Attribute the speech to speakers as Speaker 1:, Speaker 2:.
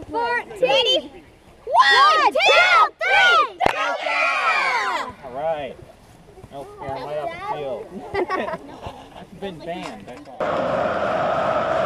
Speaker 1: 14. 1, 2, 3, Toca!
Speaker 2: All right. No, right off the field. That's been banned. That's all.